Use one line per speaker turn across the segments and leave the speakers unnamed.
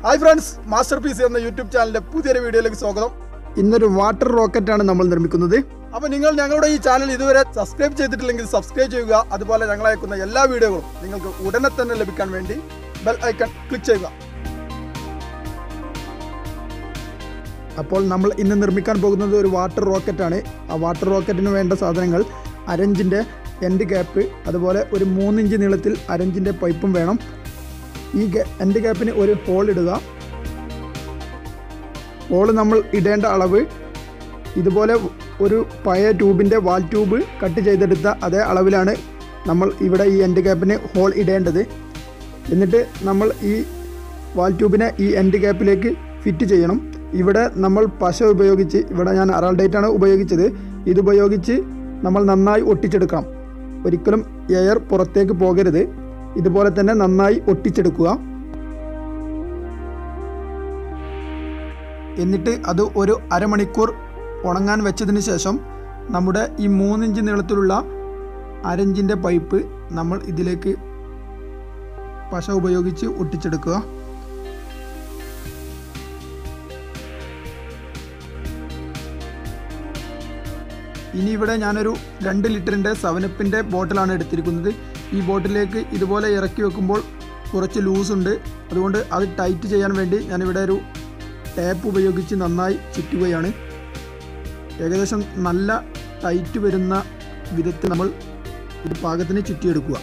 Hi friends, masterpiece എന്ന YouTube ചാനലിന്റെ പുതിയൊരു വീഡിയോയിലേക്ക് സ്വാഗതം. ഇന്നൊരു വാട്ടർ റോക്കറ്റാണ് നമ്മൾ നിർമ്മിക്കുന്നത്. അപ്പോൾ നിങ്ങൾ ഞങ്ങളുടെ ഈ ചാനൽ ഇതുവരെ സബ്സ്ക്രൈബ് ചെയ്തിട്ടില്ലെങ്കിൽ സബ്സ്ക്രൈബ് ചെയ്യുക. അതുപോലെ ഞങ്ങൾ അയക്കുന്ന എല്ലാ വീഡിയോകളും നിങ്ങൾക്ക് ഉടനെ തന്നെ ലഭിക്കാൻ വേണ്ടി ബെൽ ഐക്കൺ ക്ലിക്ക് ചെയ്യുക. അപ്പോൾ നമ്മൾ ഇന്ന് നിർമ്മിക്കാൻ പോകുന്നത് ഒരു വാട്ടർ റോക്കറ്റാണ്. ആ വാട്ടർ റോക്കറ്റിന് വേണ്ട സാധനങ്ങൾ അരഞ്ചിൻ്റെ എൻഡ് ക്യാപ്പ്, അതുപോലെ ഒരു 3 ഇഞ്ച് നീളത്തിൽ അരഞ്ചിൻ്റെ പൈപ്പും വേണം. ഈ എൻഡ് ക്യാപ്പിന് ഒരു ഹോൾ ഇടുക. ഹോൾ നമ്മൾ ഇടേണ്ട അളവ് ഇതുപോലെ ഒരു പഴയ ട്യൂബിൻ്റെ വാൽ ട്യൂബ് കട്ട് ചെയ്തെടുത്ത അതേ അളവിലാണ് നമ്മൾ ഇവിടെ ഈ എൻഡ് ക്യാപ്പിന് ഹോൾ ഇടേണ്ടത്. എന്നിട്ട് നമ്മൾ ഈ വാൽ ട്യൂബിനെ ഈ എൻഡ് ക്യാപ്പിലേക്ക് ഫിറ്റ് ചെയ്യണം. ഇവിടെ നമ്മൾ പശ ഉപയോഗിച്ച്, ഇവിടെ ഞാൻ അറാൾഡൈറ്റാണ് ഉപയോഗിച്ചത്, ഇതുപയോഗിച്ച് നമ്മൾ നന്നായി ഒട്ടിച്ചെടുക്കണം. ഒരിക്കലും എയർ പുറത്തേക്ക് പോകരുത്. ഇതുപോലെ തന്നെ നന്നായി ഒട്ടിച്ചെടുക്കുക. എന്നിട്ട് അത് ഒരു അരമണിക്കൂർ ഉണങ്ങാൻ വെച്ചതിന് ശേഷം നമ്മുടെ ഈ 3 ഇഞ്ച് നീളത്തിലുള്ള അരഞ്ചിൻ്റെ പൈപ്പ് നമ്മൾ ഇതിലേക്ക് പശ ഉപയോഗിച്ച് ഒട്ടിച്ചെടുക്കുക. ഇനി ഇവിടെ ഞാനൊരു 2 ലിറ്ററിൻ്റെ 7-അപ്പിൻ്റെ ബോട്ടിലാണ് എടുത്തിരിക്കുന്നത്. ഈ ബോട്ടിലേക്ക് ഇതുപോലെ ഇറക്കി വെക്കുമ്പോൾ കുറച്ച് ലൂസുണ്ട്. അതുകൊണ്ട് അത് ടൈറ്റ് ചെയ്യാൻ വേണ്ടി ഞാനിവിടെ ഒരു ടാപ്പ് ഉപയോഗിച്ച് നന്നായി ചുറ്റുകയാണ്. ഏകദേശം നല്ല ടൈറ്റ് വരുന്ന വിധത്തിൽ നമ്മൾ ഇത് പാകത്തിന് ചുറ്റിയെടുക്കുക.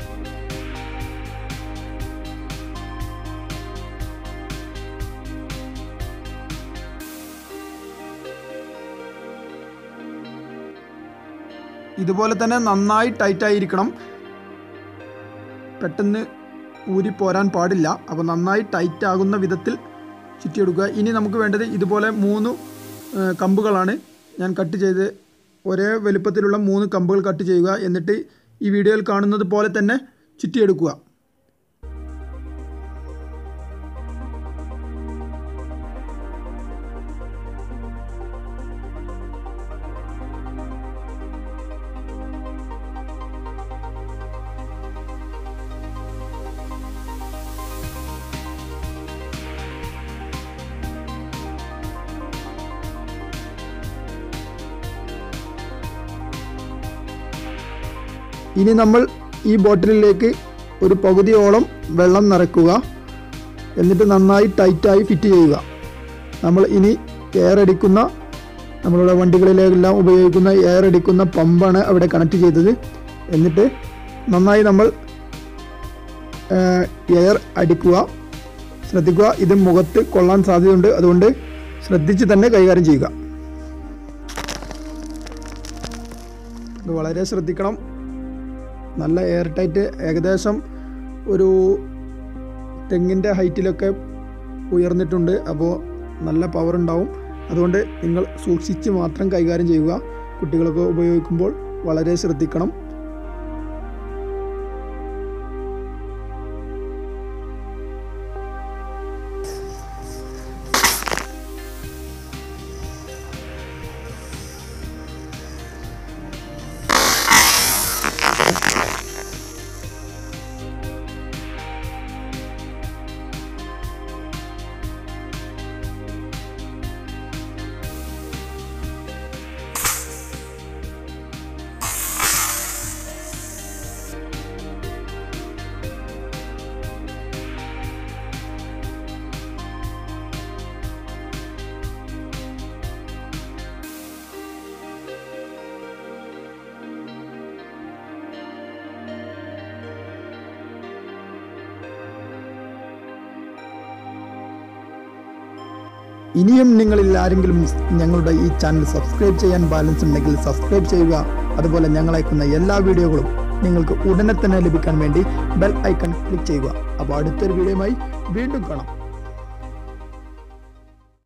ഇതുപോലെ തന്നെ നന്നായി ടൈറ്റായിരിക്കണം, പെട്ടെന്ന് ഊരിപ്പോരാൻ പാടില്ല. അപ്പോൾ നന്നായി ടൈറ്റ് ആകുന്ന വിധത്തിൽ ചുറ്റിയെടുക്കുക. ഇനി നമുക്ക് വേണ്ടത് ഇതുപോലെ 3 കമ്പുകളാണ് ഞാൻ കട്ട് ചെയ്ത്, ഒരേ വലുപ്പത്തിലുള്ള 3 കമ്പുകൾ കട്ട് ചെയ്യുക. എന്നിട്ട് ഈ വീഡിയോയിൽ കാണുന്നത് പോലെ തന്നെ ചുറ്റിയെടുക്കുക. ഇനി നമ്മൾ ഈ ബോട്ടിലിലേക്ക് ഒരു പകുതിയോളം വെള്ളം നിറയ്ക്കുക. എന്നിട്ട് നന്നായി ടൈറ്റായി ഫിറ്റ് ചെയ്യുക. നമ്മൾ ഇനി എയർ അടിക്കുന്ന, നമ്മളുടെ വണ്ടികളിലെല്ലാം ഉപയോഗിക്കുന്ന എയർ അടിക്കുന്ന പമ്പാണ് അവിടെ കണക്ട് ചെയ്തത്. എന്നിട്ട് നന്നായി നമ്മൾ എയർ അടിക്കുക. ശ്രദ്ധിക്കുക, ഇത് മുഖത്ത് കൊള്ളാൻ സാധ്യതയുണ്ട്. അതുകൊണ്ട് ശ്രദ്ധിച്ച് തന്നെ കൈകാര്യം ചെയ്യുക. ഇത് വളരെ ശ്രദ്ധിക്കണം. നല്ല എയർ ടൈറ്റ്, ഏകദേശം ഒരു തെങ്ങിൻ്റെ ഹൈറ്റിലൊക്കെ ഉയർന്നിട്ടുണ്ട്. അപ്പോൾ നല്ല പവർ ഉണ്ടാവും. അതുകൊണ്ട് നിങ്ങൾ സൂക്ഷിച്ച് മാത്രം കൈകാര്യം ചെയ്യുക. കുട്ടികളൊക്കെ ഉപയോഗിക്കുമ്പോൾ വളരെ ശ്രദ്ധിക്കണം. ഇനിയും നിങ്ങളിൽ ആരെങ്കിലും ഞങ്ങളുടെ ഈ ചാനൽ സബ്സ്ക്രൈബ് ചെയ്യാൻ ബാലൻസ് ഉണ്ടെങ്കിൽ സബ്സ്ക്രൈബ് ചെയ്യുക. അതുപോലെ ഞങ്ങൾ അയക്കുന്ന എല്ലാ വീഡിയോകളും നിങ്ങൾക്ക് ഉടനെ തന്നെ ലഭിക്കാൻ വേണ്ടി ബെൽ ഐക്കൺ ക്ലിക്ക് ചെയ്യുക. അപ്പോൾ അടുത്തൊരു വീഡിയോയുമായി വീണ്ടും കാണാം.